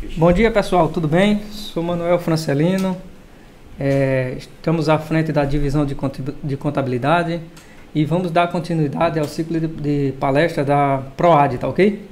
Bom dia, pessoal, tudo bem? Sou Manuel Francelino, estamos à frente da divisão de contabilidade e vamos dar continuidade ao ciclo de palestra da PROAD, tá ok?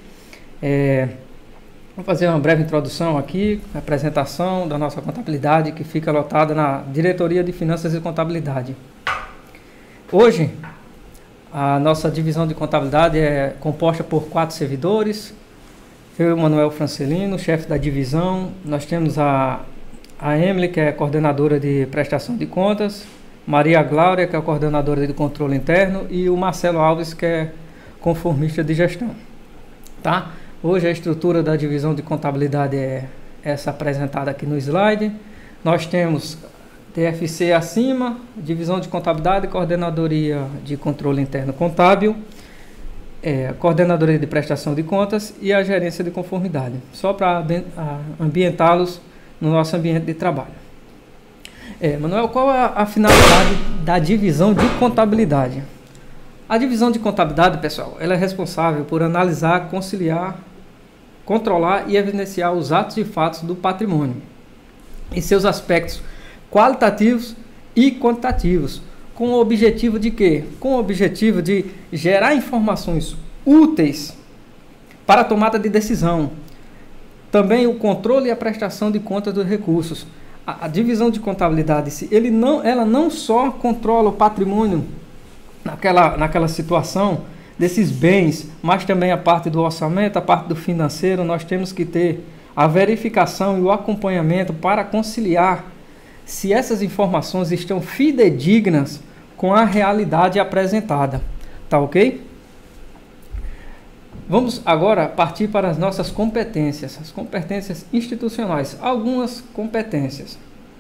Vou fazer uma breve introdução aqui, apresentação da nossa contabilidade que fica lotada na Diretoria de Finanças e Contabilidade. Hoje, a nossa divisão de contabilidade é composta por 4 servidores. Eu, Manuel Francelino, chefe da divisão. Nós temos a Emily, que é coordenadora de prestação de contas, Maria Glória, que é a coordenadora de controle interno, e o Marcelo Alves, que é conformista de gestão. Tá? Hoje a estrutura da divisão de contabilidade é essa apresentada aqui no slide. Nós temos TFC acima, divisão de contabilidade, coordenadoria de controle interno contábil, coordenadoria de prestação de contas e a gerência de conformidade, só para ambientá-los no nosso ambiente de trabalho. Manuel, qual é a finalidade da divisão de contabilidade? A divisão de contabilidade, pessoal, ela é responsável por analisar, conciliar, controlar e evidenciar os atos e fatos do patrimônio em seus aspectos qualitativos e quantitativos. Com o objetivo de quê? Com o objetivo de gerar informações úteis para a tomada de decisão. Também o controle e a prestação de contas dos recursos. A divisão de contabilidade, ela não só controla o patrimônio naquela situação desses bens, mas também a parte do orçamento, a parte do financeiro. Nós temos que ter a verificação e o acompanhamento para conciliar se essas informações estão fidedignas com a realidade apresentada, tá ok? Vamos agora partir para as nossas competências, as competências institucionais, algumas competências.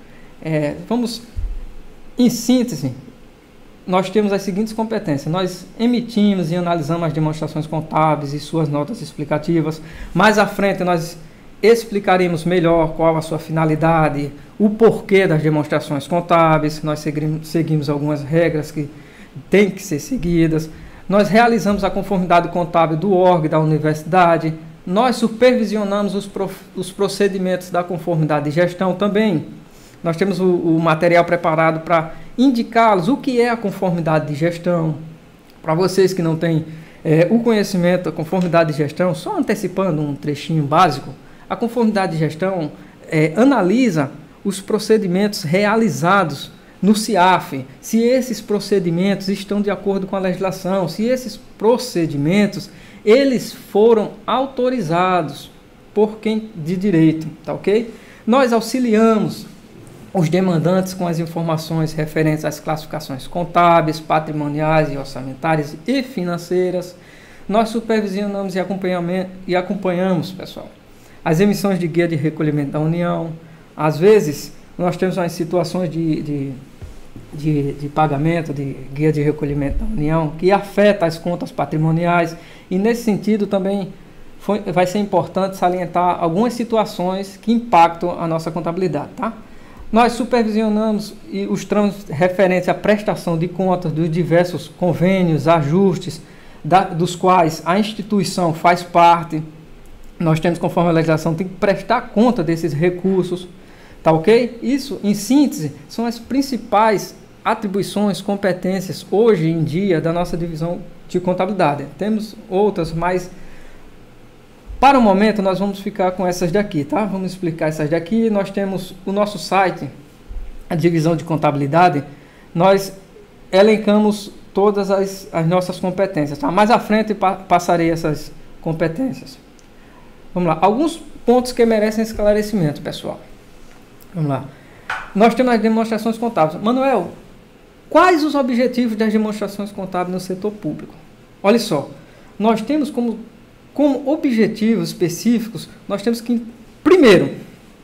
Vamos, em síntese, nós temos as seguintes competências. Nós emitimos e analisamos as demonstrações contábeis e suas notas explicativas. Mais à frente nós explicaremos melhor qual a sua finalidade, o porquê das demonstrações contábeis. Nós seguimos algumas regras que têm que ser seguidas. Nós realizamos a conformidade contábil do órgão da universidade. Nós supervisionamos os procedimentos da conformidade de gestão também. Nós temos o material preparado para indicá-los o que é a conformidade de gestão. Para vocês que não têm o conhecimento da conformidade de gestão, só antecipando um trechinho básico, a conformidade de gestão analisa os procedimentos realizados no CIAF, se esses procedimentos estão de acordo com a legislação, se esses procedimentos eles foram autorizados por quem de direito, tá ok? Nós auxiliamos os demandantes com as informações referentes às classificações contábeis, patrimoniais e orçamentárias e financeiras. Nós supervisionamos e acompanhamos, pessoal, as emissões de guia de recolhimento da União. Às vezes, nós temos umas situações de pagamento, de guia de recolhimento da União, que afeta as contas patrimoniais, e nesse sentido também vai ser importante salientar algumas situações que impactam a nossa contabilidade, tá? Nós supervisionamos os trâmites referentes à prestação de contas dos diversos convênios, ajustes, dos quais a instituição faz parte. Nós temos, conforme a legislação, tem que prestar conta desses recursos, tá ok? Isso, em síntese, são as principais atribuições, competências, hoje em dia, da nossa divisão de contabilidade. Temos outras, mas, para o momento, nós vamos ficar com essas daqui, tá? Vamos explicar essas daqui. Nós temos o nosso site, a divisão de contabilidade, nós elencamos todas as nossas competências, tá? Mais à frente, passarei essas competências. Vamos lá, alguns pontos que merecem esclarecimento, pessoal. Vamos lá. Nós temos as demonstrações contábeis. Manuel, quais os objetivos das demonstrações contábeis no setor público? Olha só, nós temos como objetivos específicos, nós temos que, primeiro,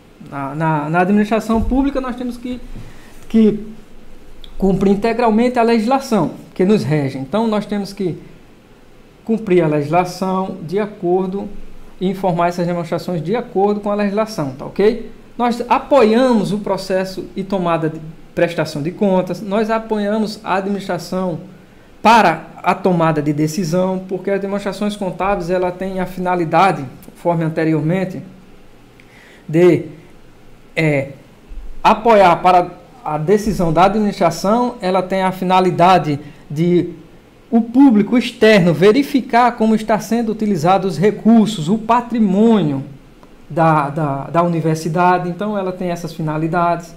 na administração pública, nós temos que cumprir integralmente a legislação que nos rege. Então, nós temos que cumprir a legislação de acordo e informar essas demonstrações de acordo com a legislação, tá ok? Nós apoiamos o processo e tomada de prestação de contas, nós apoiamos a administração para a tomada de decisão, porque as demonstrações contábeis ela tem a finalidade, conforme anteriormente, de apoiar para a decisão da administração, ela tem a finalidade de o público externo verificar como está sendo utilizados os recursos, o patrimônio da universidade. Então, ela tem essas finalidades.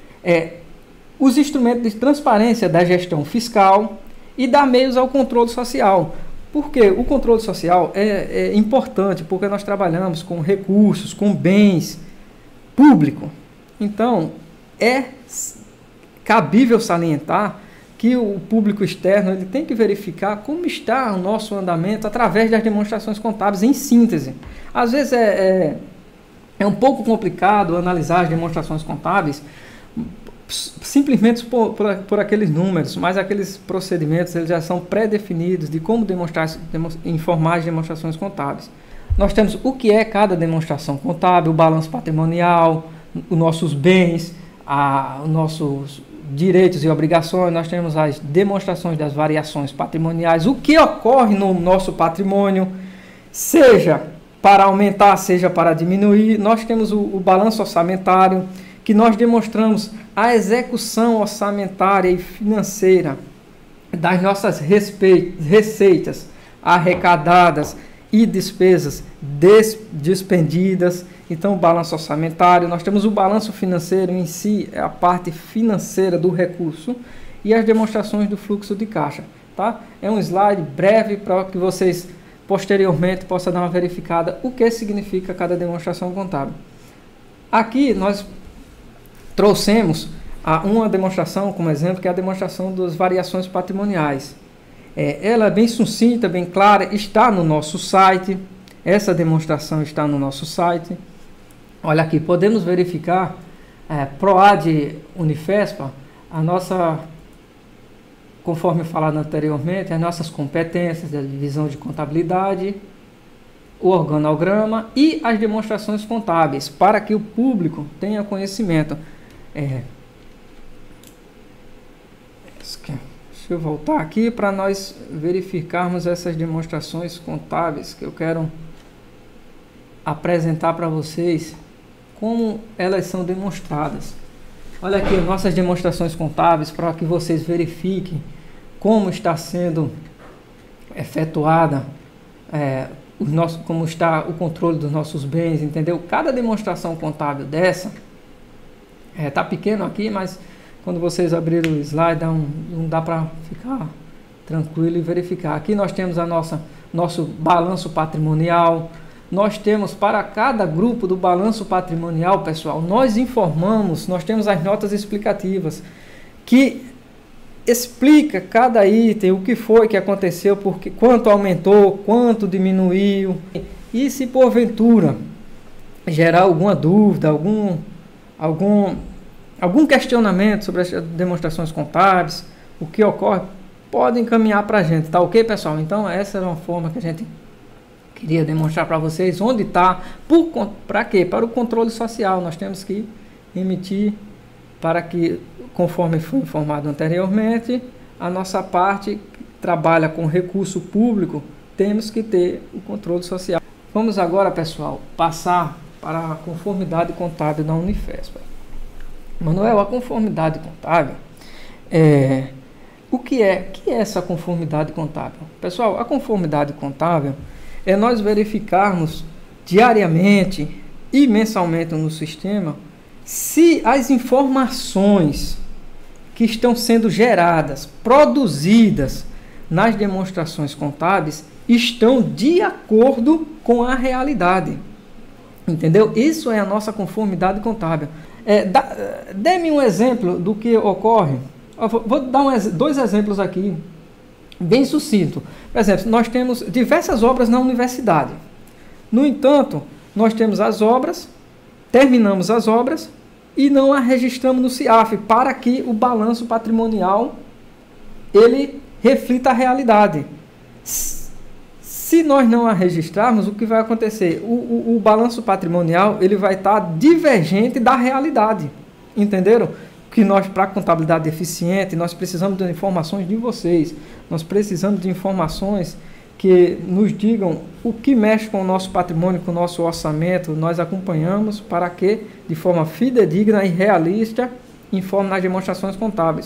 Os instrumentos de transparência da gestão fiscal e dar meios ao controle social. Porque o controle social é importante, porque nós trabalhamos com recursos, com bens públicos. Então, é cabível salientar que o público externo ele tem que verificar como está o nosso andamento através das demonstrações contábeis em síntese. Às vezes é um pouco complicado analisar as demonstrações contábeis simplesmente por aqueles números, mas aqueles procedimentos eles já são pré-definidos de como informar as demonstrações contábeis. Nós temos o que é cada demonstração contábil, o balanço patrimonial, os nossos bens, os nossos direitos e obrigações, nós temos as demonstrações das variações patrimoniais, o que ocorre no nosso patrimônio, seja para aumentar, seja para diminuir. Nós temos o balanço orçamentário, que nós demonstramos a execução orçamentária e financeira das nossas receitas arrecadadas e despesas despendidas. Então, o balanço orçamentário, nós temos o balanço financeiro em si, é a parte financeira do recurso, e as demonstrações do fluxo de caixa. Tá? É um slide breve para que vocês posteriormente possam dar uma verificada o que significa cada demonstração contábil. Aqui nós trouxemos uma demonstração como exemplo, que é a demonstração das variações patrimoniais. Ela é bem sucinta, bem clara, está no nosso site. Essa demonstração está no nosso site. Olha aqui, podemos verificar PROAD Unifespa, conforme falado anteriormente, as nossas competências da divisão de contabilidade, o organograma e as demonstrações contábeis, para que o público tenha conhecimento. Deixa eu voltar aqui para nós verificarmos essas demonstrações contábeis que eu quero apresentar para vocês como elas são demonstradas. Olha aqui nossas demonstrações contábeis para que vocês verifiquem como está sendo efetuada, como está o controle dos nossos bens, entendeu? Cada demonstração contábil dessa, tá pequeno aqui, mas quando vocês abrirem o slide, não dá para ficar tranquilo e verificar. Aqui nós temos nosso balanço patrimonial. Nós temos para cada grupo do balanço patrimonial, pessoal, nós temos as notas explicativas, que explica cada item, o que foi que aconteceu, quanto aumentou, quanto diminuiu. E se porventura gerar alguma dúvida, algum questionamento sobre as demonstrações contábeis, o que ocorre, pode encaminhar para a gente, tá ok, pessoal? Então essa era uma forma que a gente queria demonstrar para vocês onde está, para quê? Para o controle social. Nós temos que emitir para que, conforme foi informado anteriormente, a nossa parte que trabalha com recurso público, temos que ter o controle social. Vamos agora, pessoal, passar para a conformidade contábil da Unifespa. Manuel, a conformidade contábil, o que é essa conformidade contábil? Pessoal, a conformidade contábil é nós verificarmos diariamente e mensalmente no sistema se as informações que estão sendo geradas, produzidas nas demonstrações contábeis, estão de acordo com a realidade. Entendeu? Isso é a nossa conformidade contábil. Dê-me um exemplo do que ocorre. Vou dar dois exemplos aqui, bem sucinto. Por exemplo, nós temos diversas obras na universidade. No entanto, nós temos as obras, terminamos as obras e não as registramos no CIAF para que o balanço patrimonial ele reflita a realidade. Se nós não a registrarmos, o que vai acontecer? O balanço patrimonial ele vai estar divergente da realidade. Entenderam? Que nós, para a contabilidade eficiente, nós precisamos de informações de vocês. Nós precisamos de informações que nos digam o que mexe com o nosso patrimônio, com o nosso orçamento. Nós acompanhamos para que, de forma fidedigna e realista, informe nas demonstrações contábeis.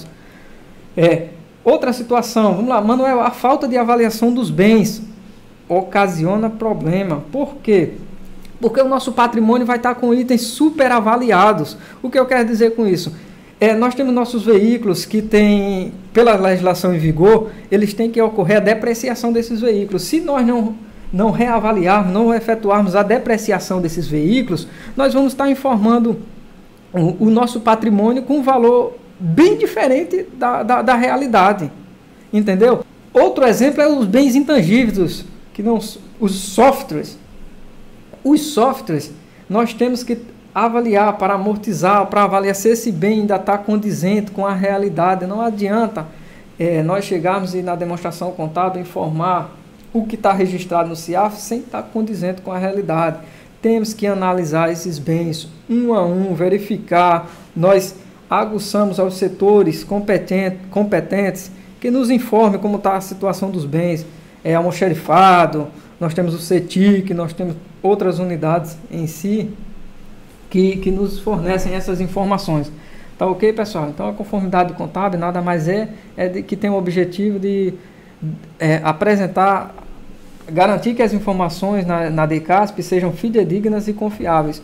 Outra situação, vamos lá, Manuel, a falta de avaliação dos bens ocasiona problema. Por quê? Porque o nosso patrimônio vai estar com itens superavaliados. O que eu quero dizer com isso? Nós temos nossos veículos que têm, pela legislação em vigor, eles têm que ocorrer a depreciação desses veículos. Se nós não reavaliarmos, não efetuarmos a depreciação desses veículos, nós vamos estar informando o nosso patrimônio com um valor bem diferente da realidade. Entendeu? Outro exemplo é os bens intangíveis, que não, os softwares. Os softwares, nós temos que avaliar para amortizar, para avaliar se esse bem ainda está condizente com a realidade. Não adianta nós chegarmos e na demonstração contábil informar o que está registrado no CIAF sem estar condizente com a realidade. Temos que analisar esses bens um a um, verificar. Nós aguçamos aos setores competentes que nos informem como está a situação dos bens. Almoxerifado, nós temos o CETIC, nós temos outras unidades em si que nos fornecem essas informações. Tá ok, pessoal? Então, a conformidade contábil nada mais que tem o objetivo de apresentar, garantir que as informações na DCASP sejam fidedignas e confiáveis.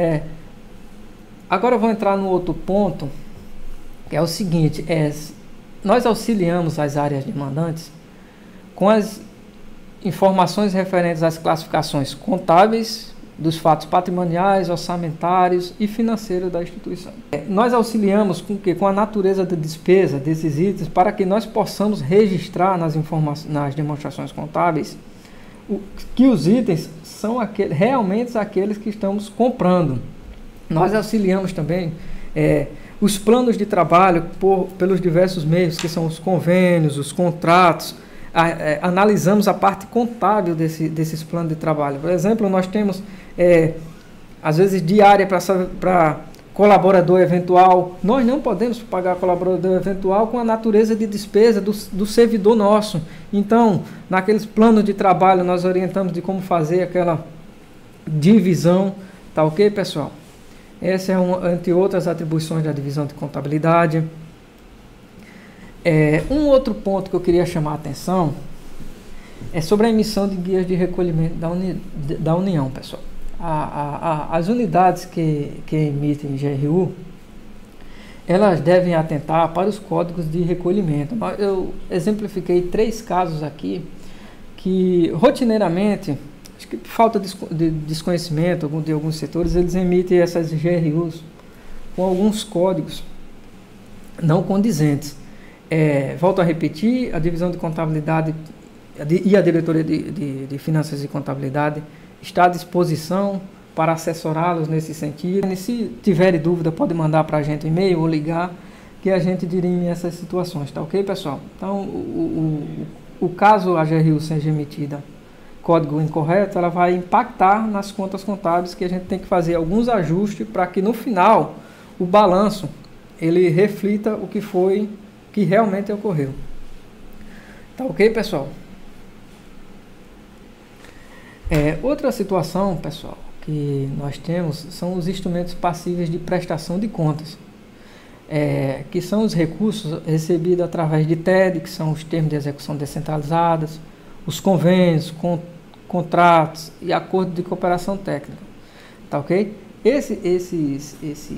Agora eu vou entrar no outro ponto, que é o seguinte, nós auxiliamos as áreas demandantes com as informações referentes às classificações contábeis dos fatos patrimoniais, orçamentários e financeiros da instituição. Nós auxiliamos com a natureza da despesa desses itens para que nós possamos registrar nas demonstrações contábeis que os itens são realmente aqueles que estamos comprando. Nós auxiliamos também os planos de trabalho pelos diversos meios, que são os convênios, os contratos. Analisamos a parte contábil desses planos de trabalho. Por exemplo, nós temos, às vezes, diária para colaborador eventual. Nós não podemos pagar colaborador eventual com a natureza de despesa do servidor nosso. Então, naqueles planos de trabalho, nós orientamos de como fazer aquela divisão. Tá ok, pessoal? Essa é entre outras atribuições da divisão de contabilidade. Um outro ponto que eu queria chamar a atenção é sobre a emissão de guias de recolhimento da União, pessoal. As unidades que emitem GRU, elas devem atentar para os códigos de recolhimento. Eu exemplifiquei 3 casos aqui que, rotineiramente, acho que por falta de desconhecimento de alguns setores, eles emitem essas GRUs com alguns códigos não condizentes. Volto a repetir, a divisão de contabilidade e a diretoria de finanças e contabilidade está à disposição para assessorá-los nesse sentido. E se tiverem dúvida, pode mandar para a gente um e-mail ou ligar, que a gente dirime essas situações, tá ok, pessoal? Então, o caso a GRU seja emitida código incorreto, ela vai impactar nas contas contábeis, que a gente tem que fazer alguns ajustes para que no final o balanço ele reflita o que realmente ocorreu. Tá ok, pessoal? Outra situação, pessoal, que nós temos são os instrumentos passíveis de prestação de contas, que são os recursos recebidos através de TED, que são os termos de execução descentralizadas, os convênios, contratos e acordos de cooperação técnica. Tá ok? Esses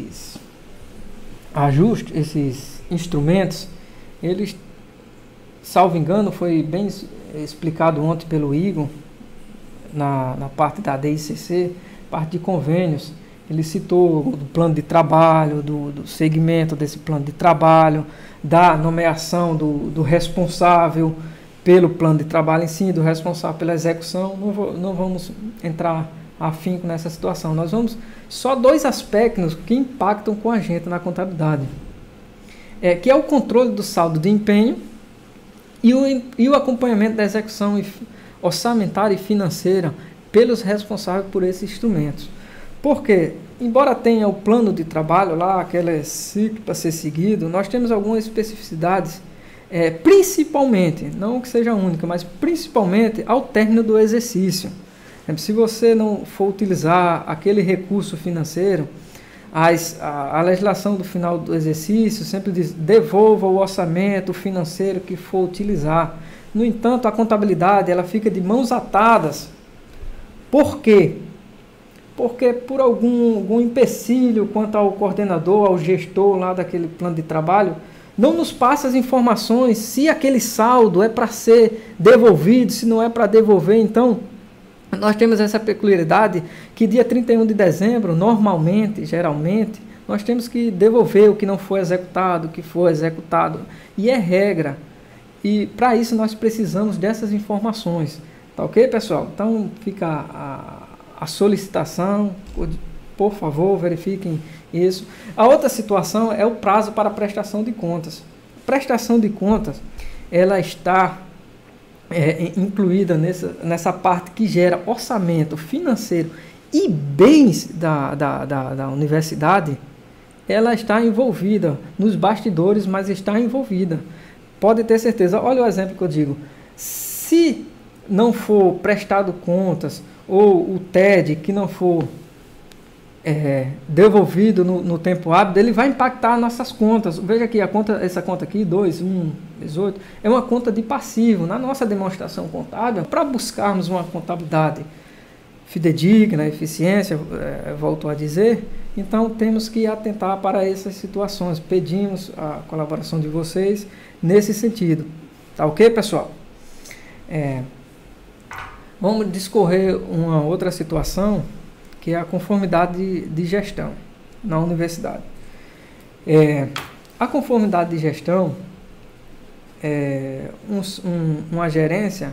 ajustes, esses instrumentos, eles, salvo engano, foi bem explicado ontem pelo Igor, na parte da DICC, parte de convênios. Ele citou do plano de trabalho, do segmento desse plano de trabalho, da nomeação do responsável pelo plano de trabalho em si, do responsável pela execução. Não vamos entrar afinco nessa situação. Nós vamos só 2 aspectos que impactam com a gente na contabilidade, que é o controle do saldo de empenho e o acompanhamento da execução orçamentária e financeira pelos responsáveis por esses instrumentos. Porque, embora tenha o plano de trabalho lá, aquele ciclo para ser seguido, nós temos algumas especificidades principalmente, não que seja única, mas principalmente ao término do exercício. Se você não for utilizar aquele recurso financeiro, a legislação do final do exercício sempre diz: devolva o orçamento financeiro que for utilizar. No entanto, a contabilidade ela fica de mãos atadas. Por quê? Porque por algum empecilho quanto ao coordenador, ao gestor lá daquele plano de trabalho, não nos passa as informações se aquele saldo é para ser devolvido, se não é para devolver. Então, nós temos essa peculiaridade que dia 31 de dezembro, normalmente, geralmente, nós temos que devolver o que não foi executado, o que foi executado. E é regra. E para isso nós precisamos dessas informações. Tá ok, pessoal? Então fica a solicitação, por favor, verifiquem isso. A outra situação é o prazo para prestação de contas. Prestação de contas, ela está incluída nessa parte que gera orçamento financeiro e bens da universidade. Ela está envolvida nos bastidores, mas está envolvida. Pode ter certeza. Olha o exemplo que eu digo. Se não for prestado contas, ou o TED que não for devolvido no tempo hábil, ele vai impactar nossas contas. Veja aqui, essa conta aqui, 2.1.18, é uma conta de passivo. Na nossa demonstração contábil, para buscarmos uma contabilidade fidedigna, eficiência, volto a dizer, então temos que atentar para essas situações. Pedimos a colaboração de vocês nesse sentido. Tá ok, pessoal? Vamos discorrer uma outra situação, que é a conformidade de gestão na universidade. A conformidade de gestão é uma gerência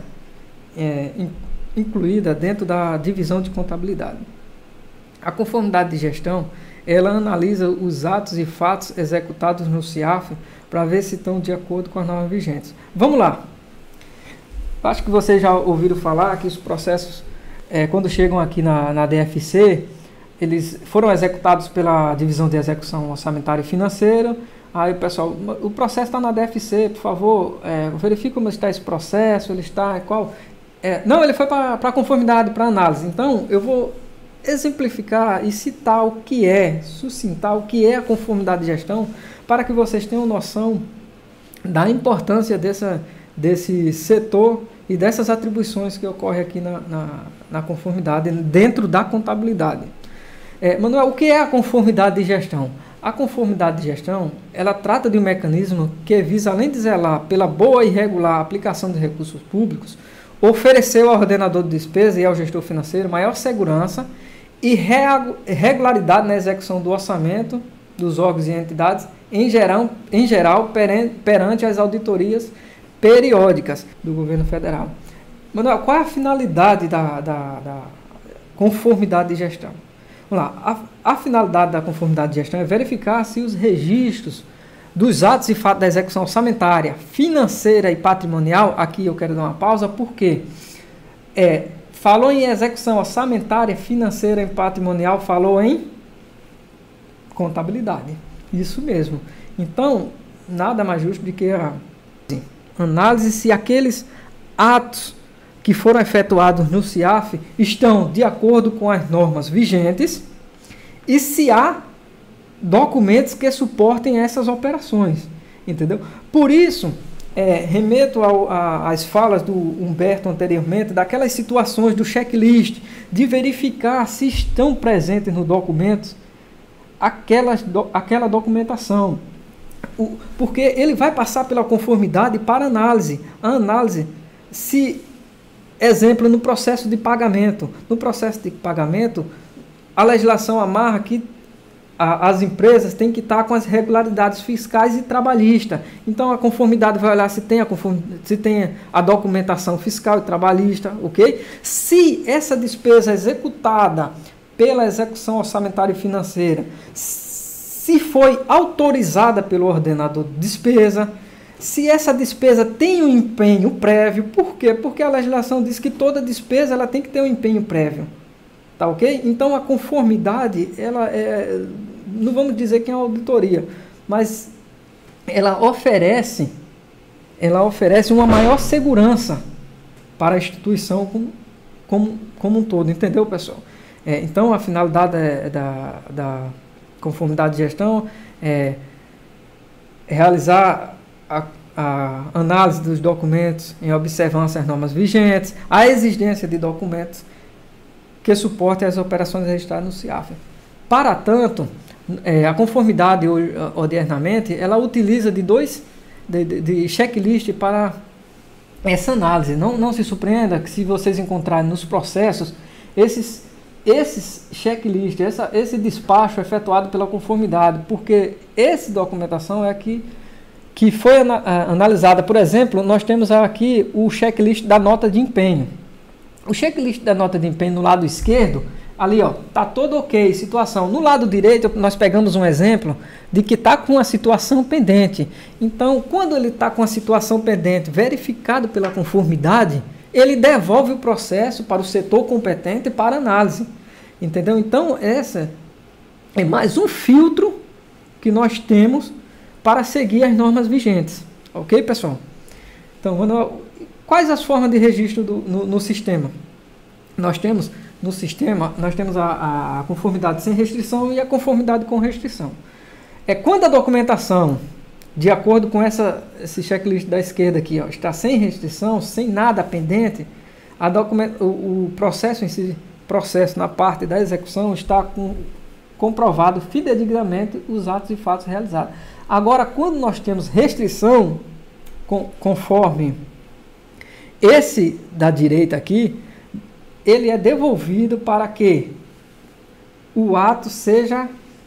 incluída dentro da divisão de contabilidade. A conformidade de gestão, ela analisa os atos e fatos executados no CIAF para ver se estão de acordo com as normas vigentes. Vamos lá. Acho que vocês já ouviram falar que os processos, quando chegam aqui na DFC, eles foram executados pela Divisão de Execução Orçamentária e Financeira. Aí o pessoal, o processo está na DFC, por favor, verifique como está esse processo, ele está, qual... não, ele foi para a conformidade, para análise. Então, eu vou exemplificar e citar o que sucintar o que é a conformidade de gestão, para que vocês tenham noção da importância desse setor e dessas atribuições que ocorrem aqui na conformidade, dentro da contabilidade. Manuel, o que é a conformidade de gestão? A conformidade de gestão, ela trata de um mecanismo que visa, além de zelar pela boa e regular aplicação de recursos públicos, oferecer ao ordenador de despesa e ao gestor financeiro maior segurança e regularidade na execução do orçamento dos órgãos e entidades, em geral perante as auditorias periódicas do governo federal. Manuel, qual é a finalidade da conformidade de gestão? Vamos lá. A finalidade da conformidade de gestão é verificar se os registros dos atos e fatos da execução orçamentária, financeira e patrimonial, aqui eu quero dar uma pausa, porque falou em execução orçamentária, financeira e patrimonial, falou em contabilidade. Isso mesmo. Então, nada mais justo do que a análise se aqueles atos que foram efetuados no CIAF estão de acordo com as normas vigentes e se há documentos que suportem essas operações, entendeu? Por isso, remeto às falas do Humberto anteriormente, daquelas situações do checklist, de verificar se estão presentes no documento aquela documentação, porque ele vai passar pela conformidade para análise. A análise, se, exemplo, no processo de pagamento. No processo de pagamento, a legislação amarra que as empresas têm que estar com as regularidades fiscais e trabalhistas. Então, a conformidade vai olhar se tem a documentação fiscal e trabalhista, ok? Se essa despesa executada pela execução orçamentária e financeira, se foi autorizada pelo ordenador de despesa, se essa despesa tem um empenho prévio. Por quê? Porque a legislação diz que toda despesa ela tem que ter um empenho prévio. Tá ok? Então, a conformidade, ela não vamos dizer que é uma auditoria, mas ela oferece ela oferece uma maior segurança para a instituição como um todo, entendeu, pessoal? Então, a finalidade da conformidade de gestão é realizar a análise dos documentos em observância às normas vigentes, a exigência de documentos que suportem as operações registradas no CIAF. Para tanto, a conformidade ordinariamente, ela utiliza de checklist para essa análise. Não se surpreenda que se vocês encontrarem nos processos esses checklists, esse despacho efetuado pela conformidade, porque essa documentação é que foi analisada. Por exemplo, nós temos aqui o checklist da nota de empenho. O checklist da nota de empenho no lado esquerdo, ali ó, tá todo ok, situação. No lado direito, nós pegamos um exemplo de que está com a situação pendente. Então, quando ele está com a situação pendente verificado pela conformidade, ele devolve o processo para o setor competente para análise. Entendeu? Então, essa é mais um filtro que nós temos para seguir as normas vigentes. Ok, pessoal? Então, quais as formas de registro no sistema? Nós temos no sistema, a conformidade sem restrição e a conformidade com restrição. Quando a documentação, de acordo com esse checklist da esquerda aqui, ó, está sem restrição, sem nada pendente, o processo em si, na parte da execução, está comprovado fidedignamente os atos e fatos realizados. Agora, quando nós temos restrição, conforme esse da direita aqui, ele é devolvido para que o ato seja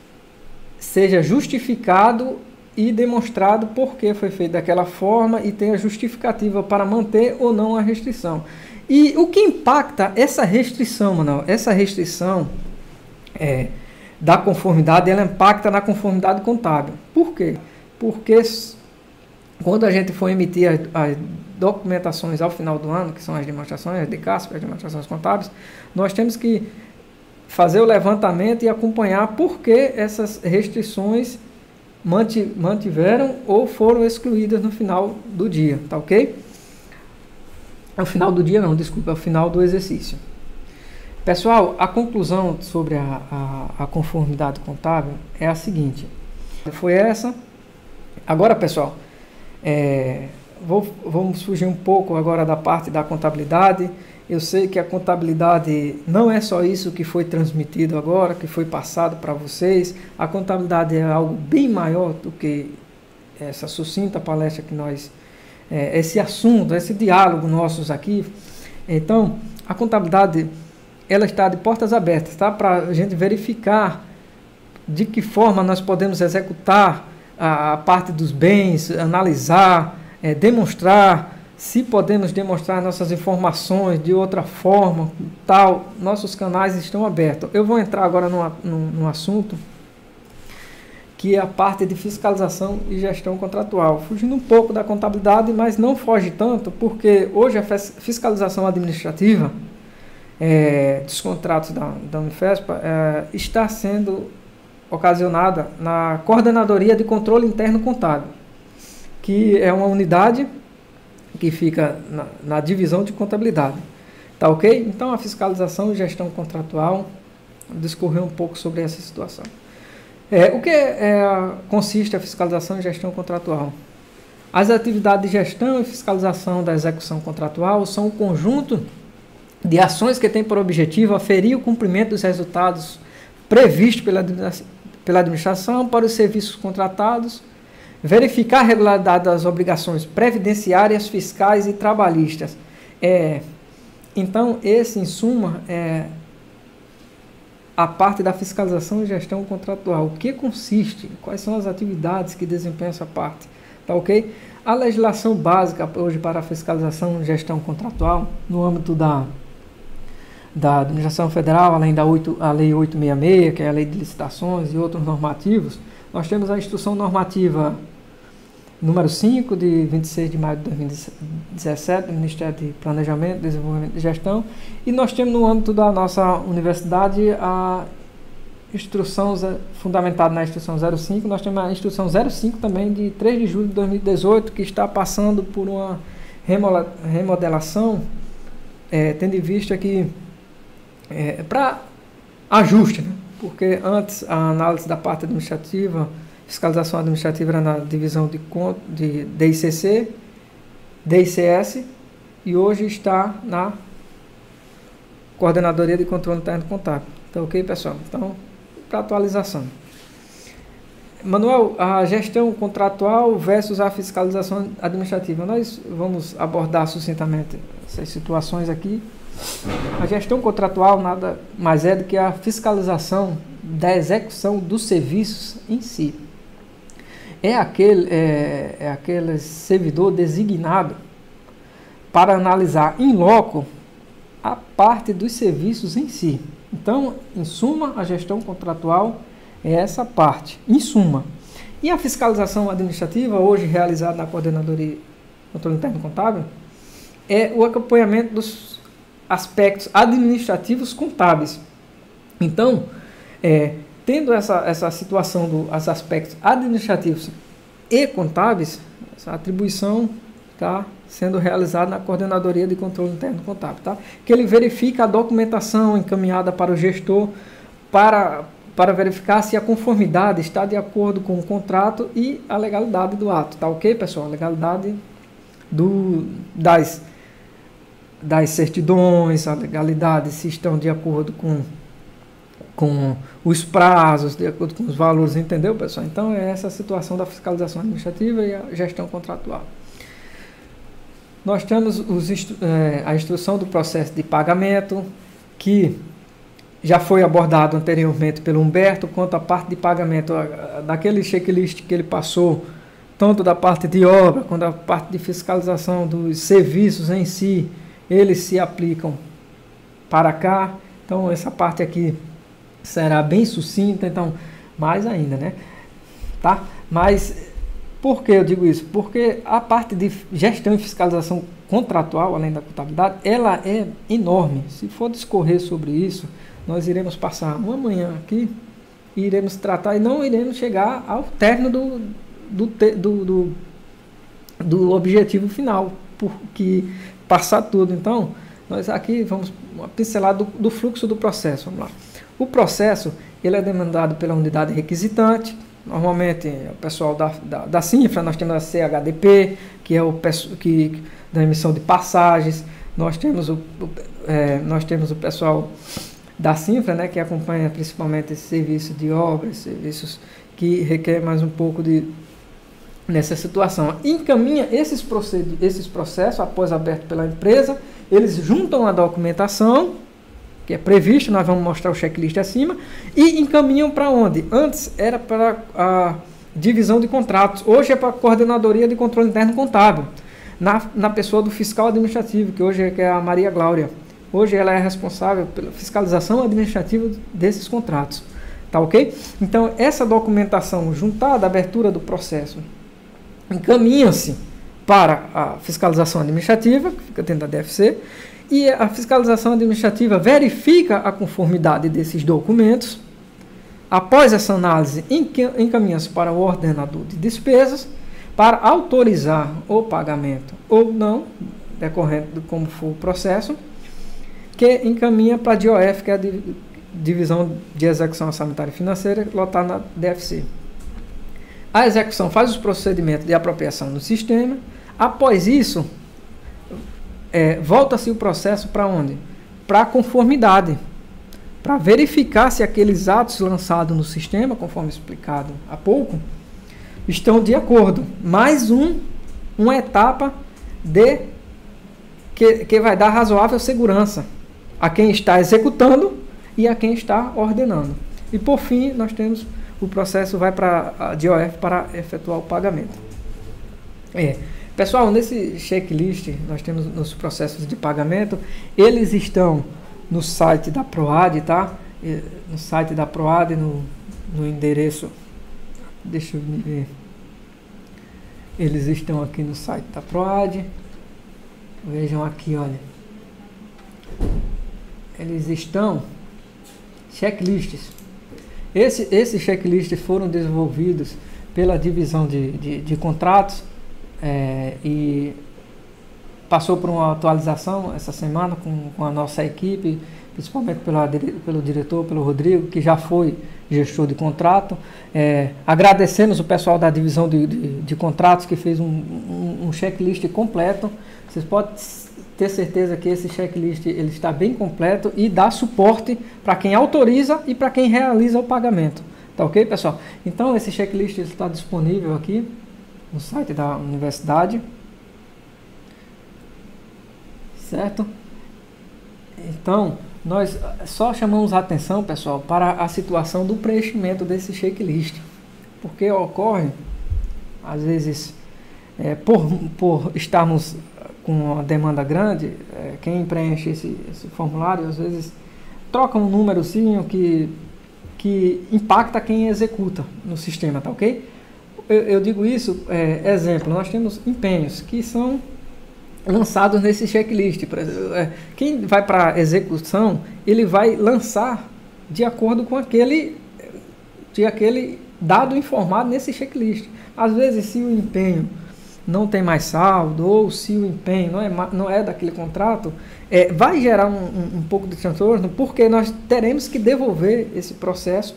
justificado e demonstrado por que foi feito daquela forma e tenha justificativa para manter ou não a restrição. E o que impacta essa restrição, Manuel? Essa restrição da conformidade, ela impacta na conformidade contábil. Por quê? Porque quando a gente for emitir as documentações ao final do ano, que são as demonstrações, as DCASP, as demonstrações contábeis, nós temos que fazer o levantamento e acompanhar por que essas restrições mantiveram ou foram excluídas no final do dia, tá ok? Ao final do dia não, desculpa, ao final do exercício. Pessoal, a conclusão sobre a conformidade contábil é a seguinte. Foi essa. Agora, pessoal, vamos fugir um pouco agora da parte da contabilidade. Eu sei que a contabilidade não é só isso que foi transmitido agora, que foi passado para vocês. A contabilidade é algo bem maior do que essa sucinta palestra que nós... esse assunto, esse diálogo nossos aqui. Então, a contabilidade, ela está de portas abertas, tá? Para a gente verificar de que forma nós podemos executar a parte dos bens, analisar, demonstrar, se podemos demonstrar nossas informações de outra forma, tal, nossos canais estão abertos. Eu vou entrar agora num assunto que é a parte de fiscalização e gestão contratual. Fugindo um pouco da contabilidade, mas não foge tanto, porque hoje a fiscalização administrativa dos contratos da Unifespa está sendo ocasionada na Coordenadoria de Controle Interno Contábil, que é uma unidade que fica na divisão de contabilidade. Tá ok? Então, a fiscalização e gestão contratual, discorrer um pouco sobre essa situação. O que consiste a fiscalização e gestão contratual? As atividades de gestão e fiscalização da execução contratual são um conjunto de ações que têm por objetivo aferir o cumprimento dos resultados previstos pela administração para os serviços contratados, verificar a regularidade das obrigações previdenciárias, fiscais e trabalhistas. Então, esse, em suma, é a parte da fiscalização e gestão contratual. O que consiste? Quais são as atividades que desempenham essa parte? Tá ok? A legislação básica hoje para a fiscalização e gestão contratual, no âmbito da administração federal, além da Lei 866, que é a Lei de Licitações e outros normativos, nós temos a Instrução Normativa número 5, de 26 de maio de 2017, do Ministério de Planejamento, Desenvolvimento e Gestão, e nós temos no âmbito da nossa universidade a instrução fundamentada na instrução 05, nós temos a instrução 05 também de 3 de julho de 2018, que está passando por uma remodelação, tendo em vista que para ajuste, né? Porque antes a análise da parte administrativa, fiscalização administrativa era na divisão de DICC, DICS, e hoje está na Coordenadoria de Controle Interno Contábil. Tá ok, pessoal? Então, para atualização. Manuel, a gestão contratual versus a fiscalização administrativa. Nós vamos abordar sucintamente essas situações aqui. A gestão contratual nada mais é do que a fiscalização da execução dos serviços em si. É aquele servidor designado para analisar in loco a parte dos serviços em si. Então, em suma, a gestão contratual é essa parte, em suma. E a fiscalização administrativa, hoje realizada na Coordenadoria de Controle Interno Contábil, é o acompanhamento dos aspectos administrativos contábeis. Então, tendo essa situação dos aspectos administrativos e contábeis, essa atribuição está sendo realizada na Coordenadoria de Controle Interno Contábil, tá? Que ele verifica a documentação encaminhada para o gestor para verificar se a conformidade está de acordo com o contrato e a legalidade do ato, tá ok, pessoal? A legalidade das certidões, a legalidade se estão de acordo com os prazos, de acordo com os valores, entendeu, pessoal? Então, é essa a situação da fiscalização administrativa e a gestão contratual. Nós temos a instrução do processo de pagamento, que já foi abordado anteriormente pelo Humberto, quanto à parte de pagamento, daquele checklist que ele passou, tanto da parte de obra, quanto da parte de fiscalização dos serviços em si, eles se aplicam para cá. Então, essa parte aqui será bem sucinta, então, mais ainda, né? Tá? Mas, por que eu digo isso? Porque a parte de gestão e fiscalização contratual, além da contabilidade, ela é enorme. Se for discorrer sobre isso, nós iremos passar uma manhã aqui, iremos tratar e não iremos chegar ao término do objetivo final, porque passar tudo. Então, nós aqui vamos pincelar do fluxo do processo. Vamos lá. O processo, ele é demandado pela unidade requisitante. Normalmente, o pessoal da CINFRA, nós temos a CHDP, que é da emissão de passagens. Nós temos o pessoal da CINFRA, né, que acompanha principalmente esse serviço de obras, serviços que requer mais um pouco nessa situação. Encaminha esses processos, após aberto pela empresa, eles juntam a documentação, que é previsto, nós vamos mostrar o checklist acima, e encaminham para onde? Antes era para a divisão de contratos, hoje é para a Coordenadoria de Controle Interno Contábil, na pessoa do fiscal administrativo, que hoje é a Maria Glória. Hoje ela é responsável pela fiscalização administrativa desses contratos, tá ok? Então, essa documentação juntada à abertura do processo encaminha-se para a fiscalização administrativa, que fica dentro da DFC, e a fiscalização administrativa verifica a conformidade desses documentos. Após essa análise, encaminha-se para o ordenador de despesas para autorizar o pagamento ou não, decorrente de como for o processo, que encaminha para a DOF, que é a Divisão de Execução Orçamentária e Financeira, lotada na DFC. A execução faz os procedimentos de apropriação no sistema. Após isso, volta-se o processo para onde? Para a conformidade, para verificar se aqueles atos lançados no sistema, conforme explicado há pouco, estão de acordo. Mais uma etapa que vai dar razoável segurança a quem está executando e a quem está ordenando. E por fim, nós temos o processo vai para a DOF para efetuar o pagamento. Pessoal, nesse checklist, nós temos nos processos de pagamento, eles estão no site da PROAD, tá? No site da PROAD, no endereço, deixa eu ver, eles estão aqui no site da PROAD, vejam aqui, olha, eles estão checklists, Esses checklists foram desenvolvidos pela divisão de contratos e passou por uma atualização essa semana com a nossa equipe, principalmente pelo diretor, pelo Rodrigo, que já foi gestor de contrato. Agradecemos o pessoal da divisão de contratos que fez um checklist completo. Vocês podem ter certeza que esse checklist ele está bem completo e dá suporte para quem autoriza e para quem realiza o pagamento. Tá ok, pessoal? Então esse checklist está disponível aqui no site da universidade. Certo? Então, nós só chamamos a atenção, pessoal, para a situação do preenchimento desse checklist. Porque ocorre, às vezes, por estarmos com uma demanda grande, quem preenche esse formulário, às vezes, troca um númerozinho que impacta quem executa no sistema, tá ok? Eu digo isso, exemplo, nós temos empenhos que são lançados nesse checklist. Quem vai para execução, ele vai lançar de acordo com aquele dado informado nesse checklist. Às vezes, se o empenho não tem mais saldo, ou se o empenho não é daquele contrato, vai gerar um pouco de transtorno, porque nós teremos que devolver esse processo.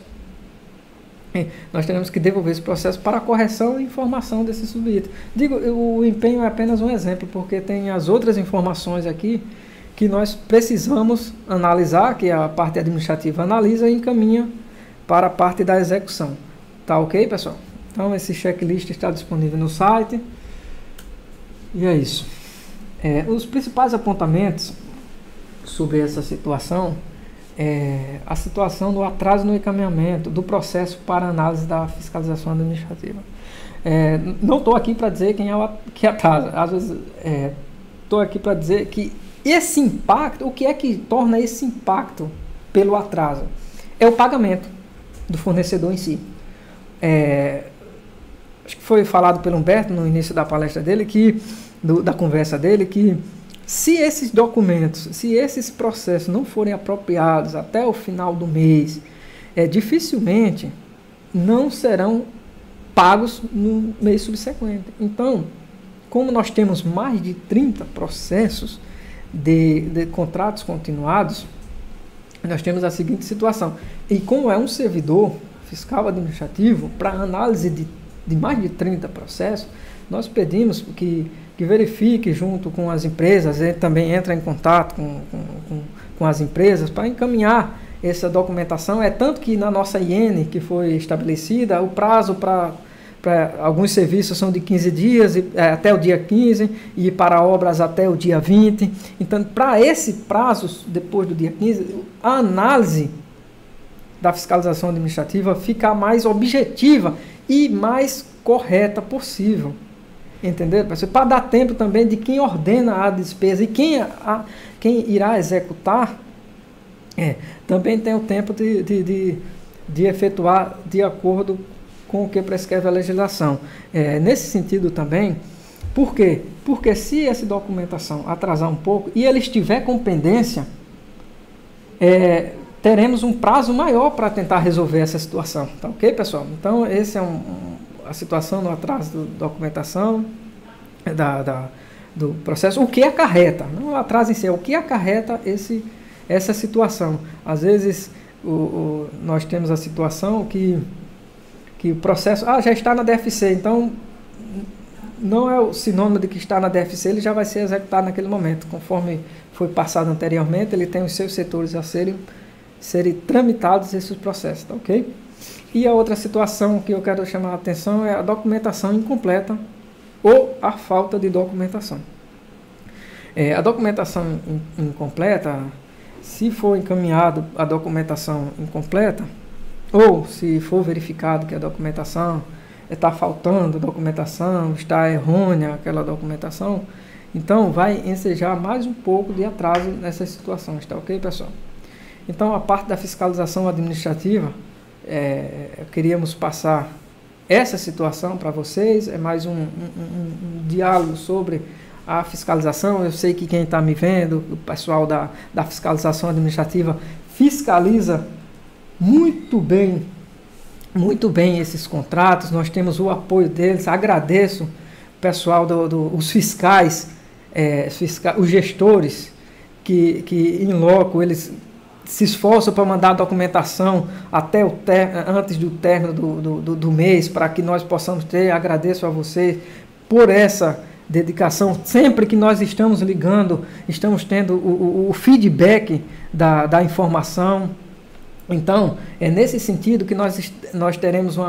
Nós teremos que devolver esse processo para a correção e informação desse subitem. Digo, o empenho é apenas um exemplo, porque tem as outras informações aqui que nós precisamos analisar, que a parte administrativa analisa e encaminha para a parte da execução. Tá ok, pessoal? Então, esse checklist está disponível no site. E é isso. Os principais apontamentos sobre essa situação a situação do atraso no encaminhamento do processo para análise da fiscalização administrativa. Não estou aqui para dizer quem é que atrasa. Às vezes, estou aqui para dizer que esse impacto, o que é que torna esse impacto pelo atraso? É o pagamento do fornecedor em si. Acho que foi falado pelo Humberto no início da palestra dele, da conversa dele, que se esses documentos, se esses processos não forem apropriados até o final do mês, dificilmente não serão pagos no mês subsequente. Então, como nós temos mais de 30 processos de contratos continuados, nós temos a seguinte situação. E como é um servidor fiscal administrativo, para análise de mais de 30 processos, nós pedimos que verifique junto com as empresas, ele também entra em contato com as empresas para encaminhar essa documentação. Tanto que na nossa IN, que foi estabelecida, o prazo para alguns serviços são de 15 dias, até o dia 15, e para obras até o dia 20. Então, para esse prazo, depois do dia 15, a análise da fiscalização administrativa fica mais objetiva e mais correta possível. Entendeu? Para dar tempo também de quem ordena a despesa e quem irá executar, também tem o tempo de efetuar de acordo com o que prescreve a legislação. Nesse sentido também, por quê? Porque se essa documentação atrasar um pouco e ele estiver com pendência, teremos um prazo maior para tentar resolver essa situação. Tá ok, pessoal? Então, esse é a situação no atraso da documentação do processo, o que acarreta, não o atraso em si, o que acarreta essa situação. Às vezes nós temos a situação que o processo já está na DFC, então não é o sinônimo de que está na DFC, ele já vai ser executado naquele momento, conforme foi passado anteriormente, ele tem os seus setores a serem tramitados esses processos, tá ok? E a outra situação que eu quero chamar a atenção é a documentação incompleta ou a falta de documentação. A documentação incompleta, se for encaminhado a documentação incompleta, ou se for verificado que a documentação está faltando documentação, está errônea aquela documentação, então vai ensejar mais um pouco de atraso nessas situações, tá ok, pessoal? Então, a parte da fiscalização administrativa, queríamos passar essa situação para vocês, é mais um diálogo sobre a fiscalização. Eu sei que quem está me vendo, o pessoal da fiscalização administrativa, fiscaliza muito bem muito bem esses contratos, nós temos o apoio deles. Agradeço o pessoal, os fiscais, os gestores, que em loco eles se esforçam para mandar a documentação até antes do término do mês, para que nós possamos ter. Agradeço a vocês por essa dedicação. Sempre que nós estamos ligando, estamos tendo o feedback da informação. Então, é nesse sentido que nós teremos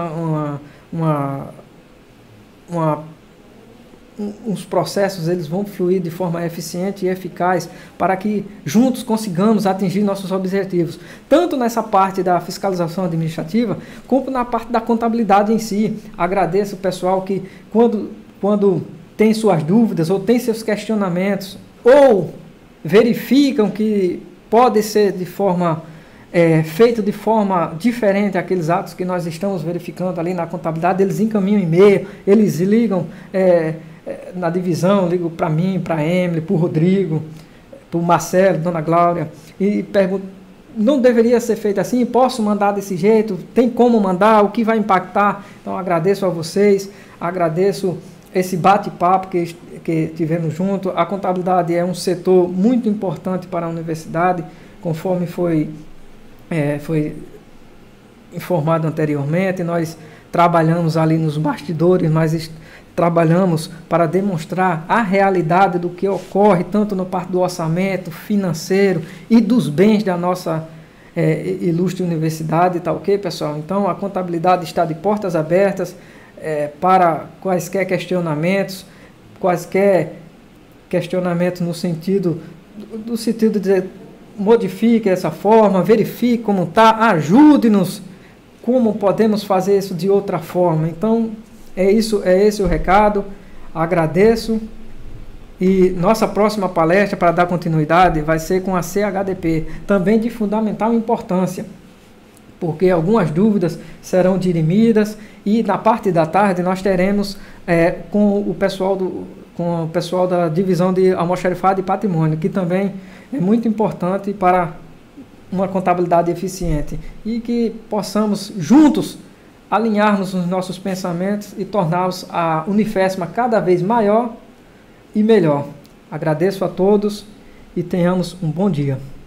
os processos, eles vão fluir de forma eficiente e eficaz para que juntos consigamos atingir nossos objetivos, tanto nessa parte da fiscalização administrativa, como na parte da contabilidade em si. Agradeço o pessoal que quando tem suas dúvidas ou tem seus questionamentos ou verificam que pode ser feito de forma diferente aqueles atos que nós estamos verificando ali na contabilidade, eles encaminham e-mail, eles ligam na divisão, ligam para mim, para a Emily, para o Rodrigo, para o Marcelo, Dona Glória, e perguntam: não deveria ser feito assim? Posso mandar desse jeito? Tem como mandar? O que vai impactar? Então agradeço a vocês, agradeço esse bate-papo que tivemos junto. A contabilidade é um setor muito importante para a universidade, conforme foi informado anteriormente. Nós trabalhamos ali nos bastidores, nós trabalhamos para demonstrar a realidade do que ocorre, tanto na parte do orçamento financeiro e dos bens da nossa ilustre universidade, tá ok, pessoal? Então, a contabilidade está de portas abertas para quaisquer questionamentos no sentido de dizer: modifique essa forma, verifique como está, ajude-nos como podemos fazer isso de outra forma. Então, é esse o recado. Agradeço. E nossa próxima palestra, para dar continuidade, vai ser com a CHDP, também de fundamental importância, porque algumas dúvidas serão dirimidas, e na parte da tarde nós teremos com o pessoal da divisão de almoxarifado e patrimônio, que também é muito importante para uma contabilidade eficiente, e que possamos juntos alinharmos os nossos pensamentos e tornarmos a Unifesma cada vez maior e melhor. Agradeço a todos e tenhamos um bom dia.